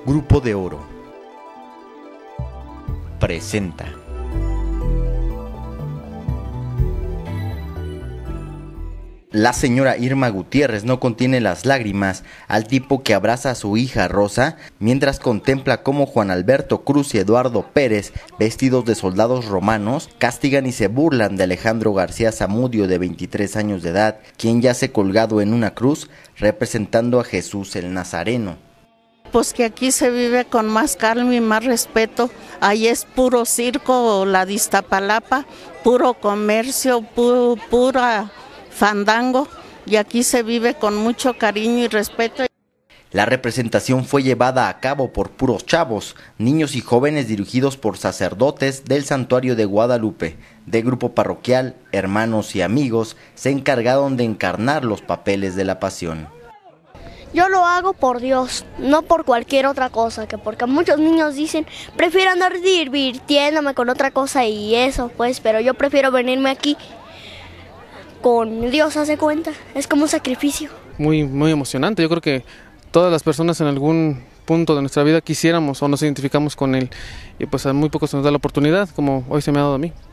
Grupo de Oro presenta La señora Irma Gutiérrez no contiene las lágrimas al tipo que abraza a su hija Rosa mientras contempla cómo Juan Alberto Cruz y Eduardo Pérez, vestidos de soldados romanos, castigan y se burlan de Alejandro García Zamudio, de 23 años de edad, quien yace colgado en una cruz representando a Jesús el Nazareno. Pues que aquí se vive con más calma y más respeto. Ahí es puro circo, la de Iztapalapa, puro comercio, pura fandango, y aquí se vive con mucho cariño y respeto. La representación fue llevada a cabo por puros chavos, niños y jóvenes dirigidos por sacerdotes del Santuario de Guadalupe. De grupo parroquial, hermanos y amigos se encargaron de encarnar los papeles de la pasión. Yo lo hago por Dios, no por cualquier otra cosa, porque muchos niños dicen, prefiero andar divirtiéndome con otra cosa y eso, pues, pero yo prefiero venirme aquí con Dios, hace cuenta, es como un sacrificio. Muy emocionante, yo creo que todas las personas en algún punto de nuestra vida quisiéramos o nos identificamos con Él, y pues a muy pocos se nos da la oportunidad, como hoy se me ha dado a mí.